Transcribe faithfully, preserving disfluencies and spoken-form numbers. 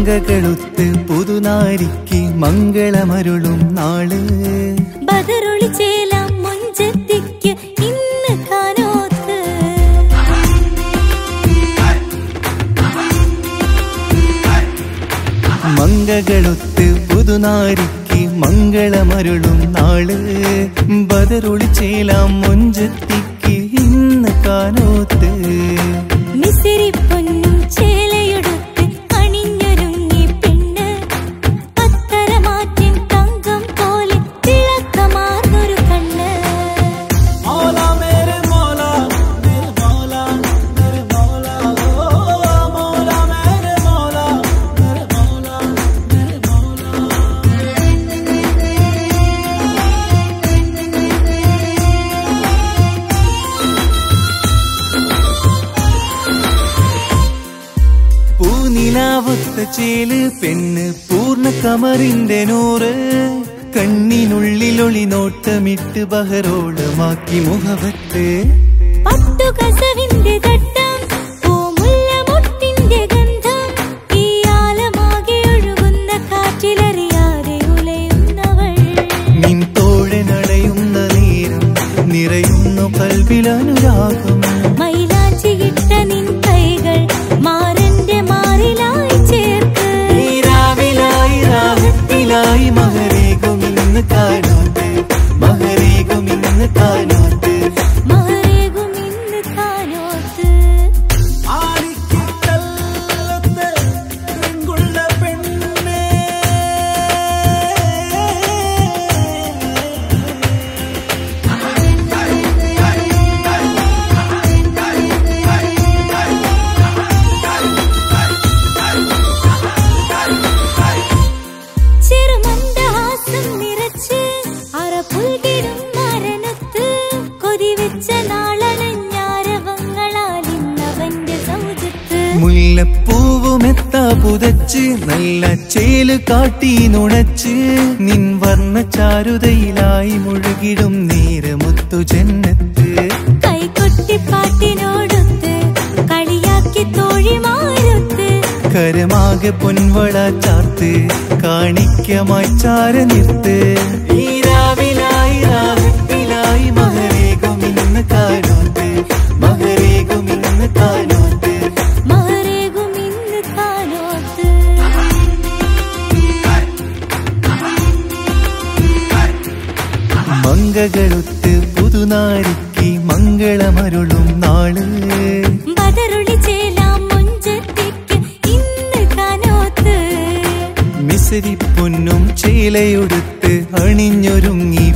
മങ്കകളുത്ത് പുതുനാരിക്ക് മംഗളമരുളും നാള് ബദറൊളി ചേലാം മുഞ്ചത്തിക്ക് ഇന്ന് കാനോത്ത് മങ്കകളുത്ത് പുതുനാരിക്ക് മംഗളമരുളും നാള് ബദറൊളി ചേലാം മുഞ്ചത്തിക്ക് ഇന്ന് കാനോത്ത് മിസിരി പൊന്നും ചേലയുടുത്ത് അണിഞ്ഞൊരുങ്ങി പെണ്ണ് പത്തരമാറ്റിൻ തങ്കം പോലെ തിളക്കമാർന്നൊരു കണ്ണ് പൂനിലാവൊത്ത ചേല് പെണ്ണ് പൂർണ്ണ കമറിന്റെ നൂറ് കണ്ണിനുള്ളിലൊളി നോട്ടമിട്ട് ബഹരോളമാക്കി മുഖവത്ത് പട്ടുകസവിന്റെ തട്ടം പൂമുല്ല മുട്ടിന്റെ ഗന്ധം ഈ ആലമാകെ ഒഴുകുന്ന കാറ്റിലറിയാതെ ഉലയുന്നവൾ നിൻ തോഴനടയുന്ന നേരം നിറയുന്നു കൽവിലനുരാഗം മൈലാഞ്ചിയിട്ട നിൻ കൈകൾ മാറന്റെ മാറിലായി ചേർക്ക് നീരാവിലായി രാഗത്തിലായി മഹരേകുമിന്ന് കാനോത്ത് മഹരേകുമിന്ന് കാനോത്ത് മഹരേകുമിന്ന് കാനോത്ത് ചെറുമന്ദഹാസം നിറച്ച് അറപുൽകിടും മരണത്ത് കൊതിവെച്ച നാളണഞ്ഞാരവങ്ങളാലിന്നവന്റെ സൗജത്ത് മുല്ലപ്പൂവുമെത്താ പുതച്ച് നല്ല ചേല് കാട്ടി നുണച്ച് നിൻ വർണ്ണ ചാരുതയിലായി മുഴുകിടും നേരമുത്തു ജന്നത്ത് കൈകൊട്ടിപ്പാട്ടിനോടൊത്ത് കളിയാക്കി തോഴിമാരൊത്ത് കരമാകെ പൊൻവള ചാർത്ത് കാണിക്കമായി ചാര നിർത്ത് ഈരാവിലായി രാഗത്തിലായി മഹരേകുമിന്ന് കാനോത്ത് മഹരേകുമിന്ന് കാനോത്ത് മഹരേകുമിന്ന് കാനോത്ത് മങ്കകളുത്ത് പുതുനാരിക്ക് മംഗളമരുളും നാള് ബദറൊളി ചേലാം മുഞ്ചത്തിക്ക് ഇന്ന് കാനോത്ത് മിസിരി പൊന്നും ചേലയുടുത്ത് അണിഞ്ഞൊരുങ്ങി